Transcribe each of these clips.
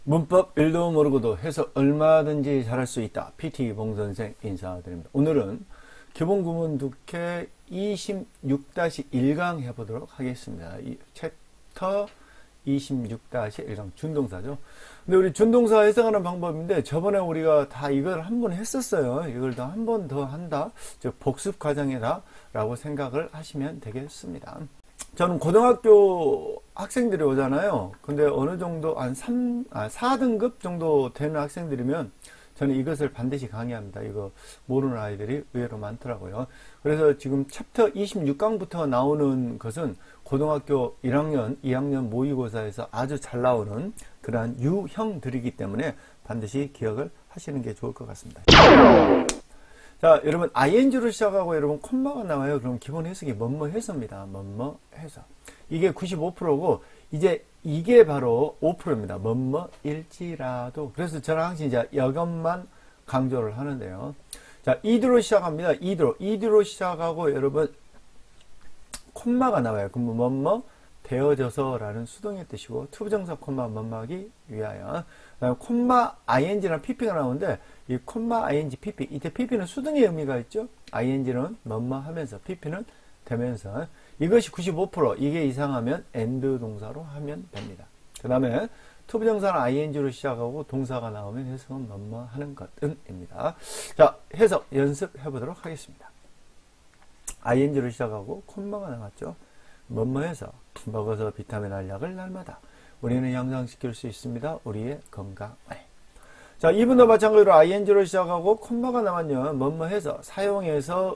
문법 1도 모르고도 해서 얼마든지 잘할 수 있다. PT 봉선생 인사드립니다. 오늘은 기본 구문 독해 26-1강 해보도록 하겠습니다. 이 챕터 26-1강 준동사죠. 근데 우리 준동사 해석하는 방법인데 저번에 우리가 다 이걸 한 번 했었어요. 이걸 더 한 번 더 한다. 즉 복습 과정이다 라고 생각을 하시면 되겠습니다. 저는 고등학교 학생들이 오잖아요. 근데 어느 정도 한 4등급 정도 되는 학생들이면 저는 이것을 반드시 강의합니다. 이거 모르는 아이들이 의외로 많더라고요. 그래서 지금 챕터 26강부터 나오는 것은 고등학교 1학년, 2학년 모의고사에서 아주 잘 나오는 그러한 유형들이기 때문에 반드시 기억을 하시는 게 좋을 것 같습니다. 자, 여러분 ing로 시작하고 여러분 콤마가 나와요. 그럼 기본 해석이 뭐뭐 해서입니다. 뭐뭐 해서. 이게 95%고 이제 이게 바로 5%입니다. 뭐뭐일지라도. 그래서 저는 항상 이제 이것만 강조를 하는데요. 자, 이드로 시작합니다. 이드로 시작하고 여러분 콤마가 나와요. 그럼 뭐뭐 되어져서라는 수동의 뜻이고 투부정사 콤마 뭐뭐하기 위하여. 그다음에 콤마 ing랑 pp가 나오는데 이 콤마 ing pp 이때 pp는 수동의 의미가 있죠. ing는 뭐뭐 하면서 pp는 되면서 이것이 95% 이게 이상하면 and 동사로 하면 됩니다. 그 다음에 투부정사는 ing로 시작하고 동사가 나오면 해석은 뭐뭐 하는 것입니다. 자, 해석 연습해 보도록 하겠습니다. ing로 시작하고 콤마가 나왔죠. 뭐뭐 해서 먹어서 비타민 알약을 날마다 우리는 향상시킬 수 있습니다. 우리의 건강을. 자, 이분도 마찬가지로 ing로 시작하고 콤마가 나왔냐 뭐뭐 해서 사용해서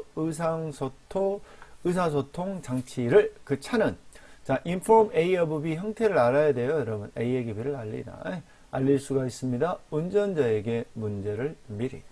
의사소통 장치를 그 차는 자 inform A of B 형태를 알아야 돼요. 여러분 A에게 B를 알릴 수가 있습니다. 운전자에게 문제를 미리.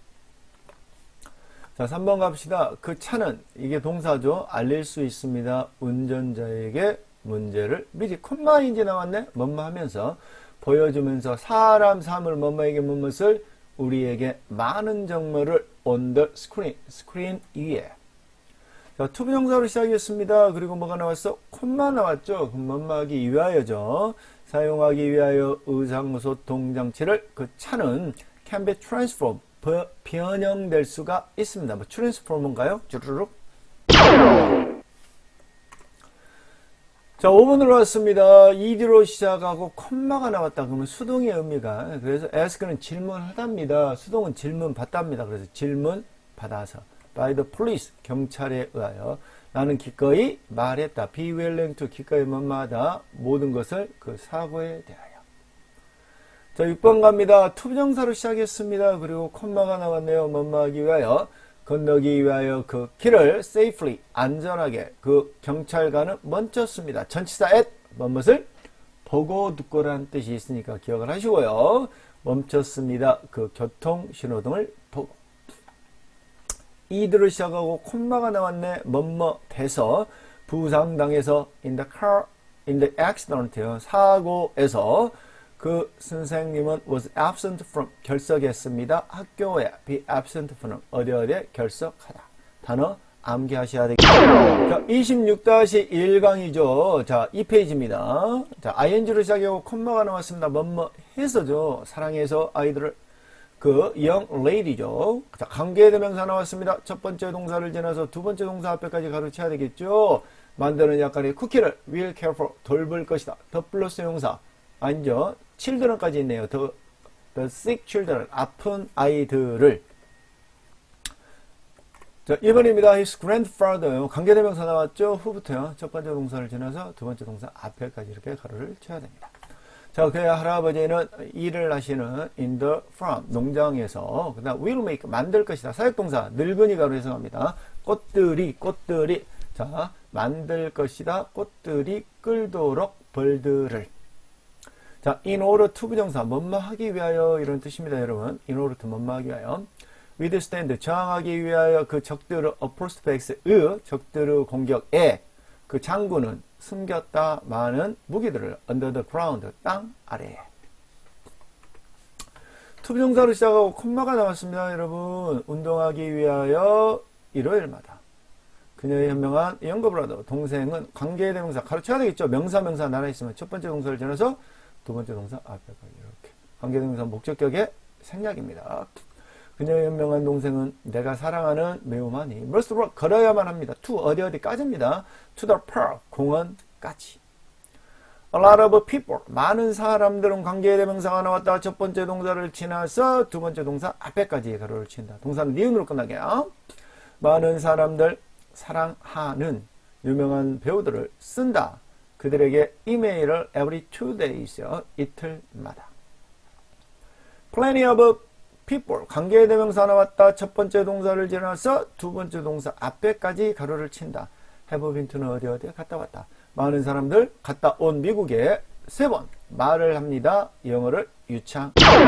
자, 3번 갑시다. 그 차는 이게 동사죠. 알릴 수 있습니다. 운전자에게 문제를 미리. 콤마 인지 나왔네. 뭐뭐 하면서 보여주면서 사람 삶을 뭐뭐에게 무엇을 우리에게 많은 정보를 on the 스크린 위에. 자, 투부정사로 시작했습니다. 그리고 뭐가 나왔어? 콤마 나왔죠. 그럼 뭐뭐 하기 위하여죠. 사용하기 위하여 의상소통 장치를 그 차는 can be transformed 변형될 수가 있습니다. 뭐 트랜스포머인가요? 주르륵. 자, 5번으로 왔습니다. 이드로 시작하고 콤마가 나왔다. 그러면 수동의 의미가 그래서 ask는 질문하답니다. 수동은 질문 받답니다. 그래서 질문 받아서 by the police 경찰에 의하여 나는 기꺼이 말했다. be willing to 기꺼이 뭐뭐하다. 모든 것을 그 사고에 대하여. 자, 6번 갑니다. 투부정사로 시작했습니다. 그리고 콤마가 나왔네요. 뭐뭐하기 위하여 건너기 위하여 그 길을 safely 안전하게 그 경찰관은 멈췄습니다. 전치사 at 뭐뭇을 보고 듣고라는 뜻이 있으니까 기억을 하시고요. 멈췄습니다. 그 교통 신호등을 보고. 이들을 시작하고 콤마가 나왔네. 뭐뭐 돼서 부상당해서 in the accident 사고에서 그 선생님은 was absent from 결석했습니다. 학교에 be absent from 어디에 결석하다. 단어 암기하셔야 되겠죠. 자, 26-1강이죠. 자, 2페이지입니다. 자, ing로 시작하고 콤마가 나왔습니다. 뭐뭐 해서죠. 사랑해서 아이들을 그 young lady죠. 자, 관계대명사 나왔습니다. 첫 번째 동사를 지나서 두 번째 동사 앞에까지 가르쳐야 되겠죠. 만드는 약간의 쿠키를 will care for 돌볼 것이다. 더 플러스 용사 아니죠. children까지 있네요. the sick children 아픈 아이들을. 자, 1번입니다. his grandfather 관계대명사 나왔죠. 후부터요. 첫 번째 동사를 지나서 두 번째 동사 앞에까지 이렇게 가로를 쳐야 됩니다. 자, 그의 할아버지는 일을 하시는 in the farm 농장에서 그다음 will make 만들 것이다. 사역동사 늙은이 가로 해석합니다. 꽃들이 자 만들 것이다. 꽃들이 끌도록 벌들을. 자, in order to 부정사 뭐뭐 하기 위하여 이런 뜻입니다. 여러분 in order to 뭐뭐 하기 위하여 withstand 저항하기 위하여 그 적들의 prospects의 적들의 공격에 그 장군은 숨겼다 많은 무기들을 under the ground 땅 아래에. 투부정사로 시작하고 콤마가 나왔습니다. 여러분 운동하기 위하여 일요일마다 그녀의 현명한 영거브라더 동생은 관계대명사 가르쳐야 되겠죠. 명사 나눠 있으면 첫 번째 동사를 지나서 두 번째 동사 앞에까지 이렇게. 관계대명사 목적격의 생략입니다. 그녀의 현명한 동생은 내가 사랑하는 매우 많이 must walk 걸어야만 합니다. to 어디까지입니다. to the park 공원까지. A lot of people 많은 사람들은 관계대명사가 나왔다. 첫 번째 동사를 지나서 두 번째 동사 앞에까지 가로를 친다. 동사는 니은으로 끝나게요. 많은 사람들 사랑하는 유명한 배우들을 쓴다. 그들에게 이메일을 every 2 days 이틀마다. Plenty of people 관계대명사 나왔다. 첫 번째 동사를 지나서 두 번째 동사 앞에까지 가로를 친다. have been to는 어디에 갔다 왔다. 많은 사람들 갔다 온 미국에 3번 말을 합니다. 영어를 유창.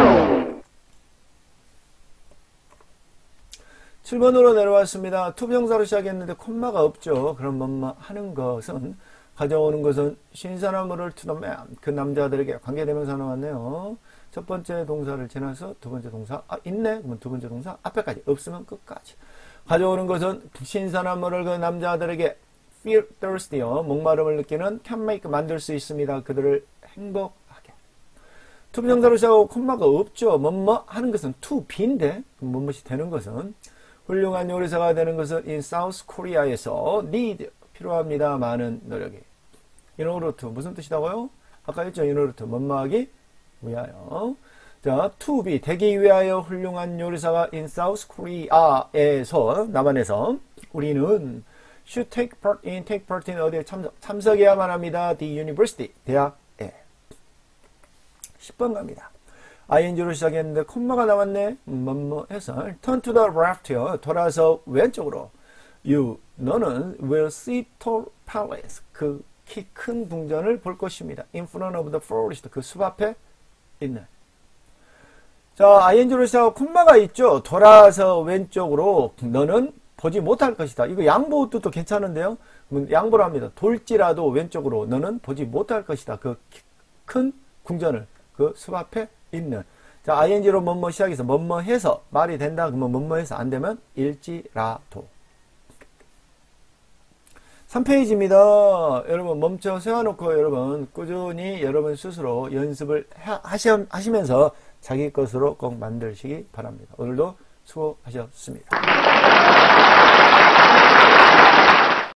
7번으로 내려왔습니다. 투부정사로 시작했는데 콤마가 없죠. 그럼 뭐뭐 하는 것은 가져오는 것은 신선함을 to the man 그 남자들에게 관계대명사 나왔네요. 첫 번째 동사를 지나서 두 번째 동사 있네. 그러면 두 번째 동사 앞에까지 없으면 끝까지. 가져오는 것은 신선함을 그 남자들에게 feel thirsty요. 목마름을 느끼는 can make 만들 수 있습니다. 그들을 행복하게. 투부정사로 시작하고 콤마가 없죠. 뭐뭐 하는 것은 to be인데 뭐뭐이 되는 것은 훌륭한 요리사가 되는 것은 in South Korea에서 need 필요합니다. 많은 노력이. in order to 무슨 뜻이라고요? 아까 했죠. in order to 뭐뭐하기 위하여. 자, to be 되기 위하여 훌륭한 요리사가 in South Korea에서 남한에서 우리는 should take part in 어디에 참석해야만 합니다. The university 대학에. 10번 갑니다. ing로 시작했는데 콤마가 나왔네. 뭐뭐 해서 turn to the left요. 돌아서 왼쪽으로. You 너는 will see tall palace 그 키 큰 궁전을 볼 것입니다. in front of the forest 그 숲 앞에 있는. 자, ing로 시작하고 콤마가 있죠. 돌아서 왼쪽으로 너는 보지 못할 것이다. 이거 양보 뜻도 괜찮은데요. 양보를 합니다. 돌지라도 왼쪽으로 너는 보지 못할 것이다. 그 큰 궁전을 그 숲 앞에 있는. 자, ing로 뭐뭐 시작해서 뭐뭐 해서 말이 된다. 그러면 뭐뭐 해서 안 되면 일지라도. 3페이지입니다. 여러분 멈춰 세워놓고 여러분 꾸준히 여러분 스스로 연습을 하시면서 자기 것으로 꼭 만드시기 바랍니다. 오늘도 수고하셨습니다.